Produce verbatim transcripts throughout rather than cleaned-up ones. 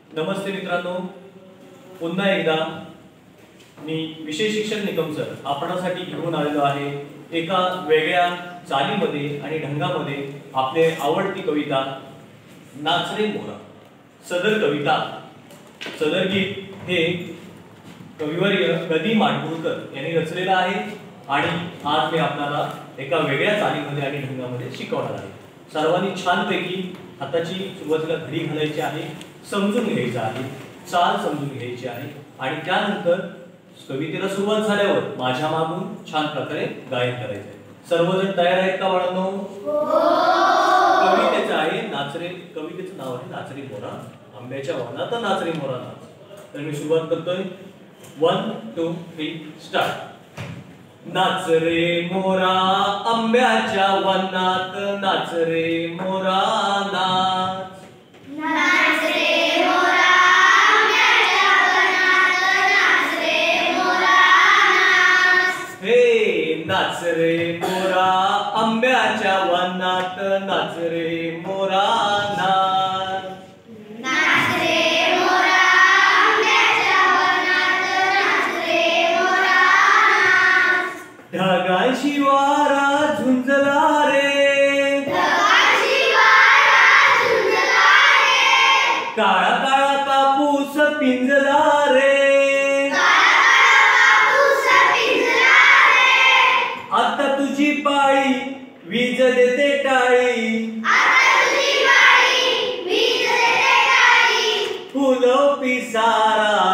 नमस्ते मित्रांनो, पुन्हा एकदा मी विशेष शिक्षण निकम सर आपणासाठी घेऊन आलेलो आहे एका वेगळ्या चालीमध्ये आणि ढंगामध्ये आपले आवडती कविता नाच रे मोरा। सदर कविता सदर गीत हे कविवर्य गदी माडगुळकर यांनी रचलेलं आहे आणि आज मी आपल्याला एका वेगळ्या चालीमध्ये आणि ढंगामध्ये शिकवणार आहे। सर्वांनी छानपैकी हाताची सुरुवातीला घडी घालायची आहे, समजून घ्यायचं आहे, चाल समजून घ्यायची आहे आणि त्यानंतर कवितेला सुरुवात झाल्यावर माझ्या मागून छान प्रकारे गायन करायचं आहे। सर्वजण तयार आहेत का बाळांनो? हो। कवितेचं आहे नाच रे, कवितेचं नाव आहे नाच रे मोरा, आंब्याच्या वनात नाच रे मोरा नाच। तर मी सुरुवात करतोय, वन टू थ्री स्टार्ट। नाच रे मोरा आंब्याच्या वनात, नाच रे मोरा नाच, नाच रे मोरा आंब्याच्या वनात, नाच रे मोरा नाच। हे नाच रे मोरा आंब्याच्या वनात, नाच रे मोरा नाच, नाच रे मोरा आंब्याच्या वनात, नाच रे मोरा नाच। ढगांशी वारा झुंजला रे, ढगांशी वारा झुंजला रे, काळा काळा कापूस पिंजला रे, काळा काळा कापूस पिंजला रे। आता तुझी पाळी वीज देते टाळी, आता तुझी पाळी वीज देते टाळी, फुलं पिसारा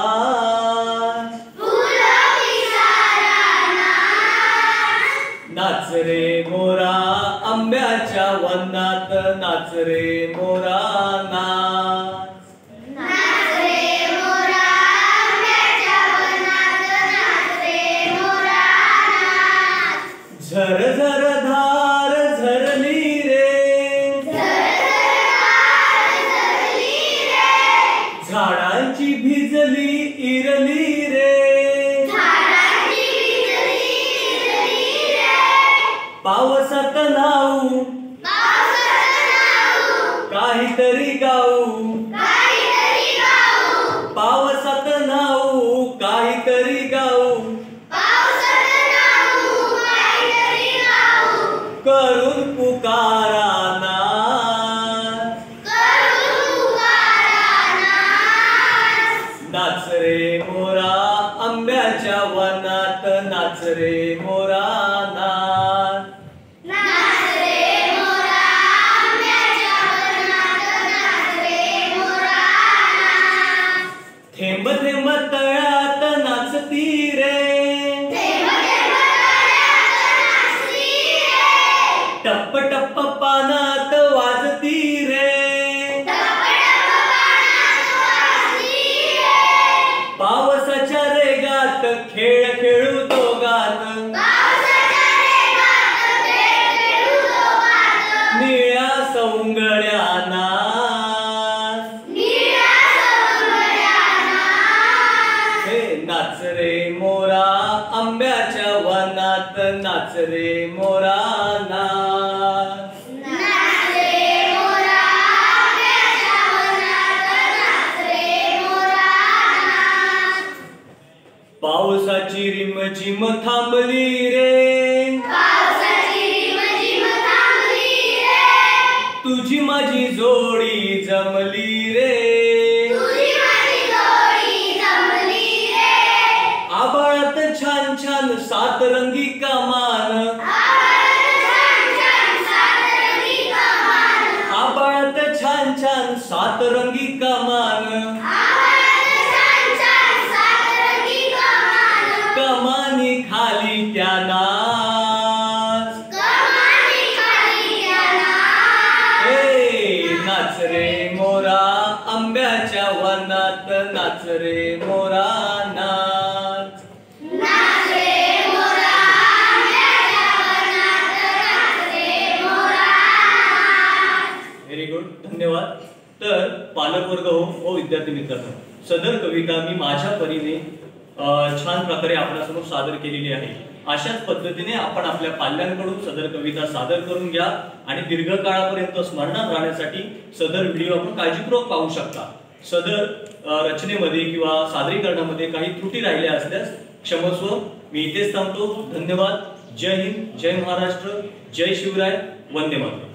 नाच, फुलं पिसारा नाच। नाच रे मोरा आंब्याच्या वनात, नाच रे मोरा नाच, नाच रे मोरा आंब्याच्या वनात, नाच रे मोरा नाच। झर झर धार झरली रे, झरझर झरली रे, झाडांची भिजली इरली रे, झाडांची भिजली इरली रे, पावसात नाऊ पावसाचं नाऊ काहीतरी गाऊ, काहीतरी गाऊ, पावसात नाऊ काहीतरी गाऊ, पावसाचं नाऊ काहीतरी गाऊ, करून पुकारा नाच, करून पुकारा नाच। नाच रे मोरा आंब्याच्या वनात, नाच रे मोरा नाच, नाच रे मोरा आंब्याच्या वनात, नाच रे मोरा नाच। थेंब थेंब तळ्यात नाचती रे, थेंब थेंब तळ्यात नाचती रे, टप्प टप्प पानात वाजती रे, टप टप पानात वाजती रे, पावसाच्या रेगात खेळ खेळू दोघात, पावसाच्या रेगात खेळ खेळू दोघात, निळ्या सौंगड्या नाच, निळ्या सौंदर्या नाच। हे नाच रे मोरा आंब्याच्या वनात, नाच रे मोरा नाच, नाच रे मोरा आंब्याच्या वनात, नाच रे मोरा नाच। पावसाची रिमझिम थांबली रे, पावसाची रिमझिम थांबली रे, तुझी माझी जोडी जमली रे, तुझी माझी जोडी जमली रे, आभाळात छान छान सातरंगी कमान, आभाळात छान छान सातरंगी कमान, आभाळात छान छान सातरंगी कमान, आभाळात छान छान सातरंगी कमान, कमानी खाली त्या नाच, कमानी खाली त्या नाच। हे नाच रे मोरा आंब्याच्या वनात, नाच रे मोरा नाच, नाच रे मोरा आंब्याच्या वनात, नाच रे मोरा नाच। व्हेरी गुड, धन्यवाद। तर पालकवर्ग हो व विद्यार्थी मित्रांनो, सदर कविता मी माझ्या परीने छान प्रकारे आपल्यासमोर सादर केलेली आहे। अशाच पद्धतीने आपण आपल्या पाल्यांकडून सदर कविता सादर करून घ्या आणि दीर्घकाळापर्यंत स्मरणात राहण्यासाठी सदर व्हिडिओ आपण काळजीपूर्वक पाहू शकता। सदर अ, रचनेमध्ये किंवा सादरीकरणामध्ये काही त्रुटी राहिल्या असल्यास क्षमस्व. मी इथेच थांबतो. धन्यवाद. जय हिंद, जय महाराष्ट्र, जय शिवराय, वंदे मातरम.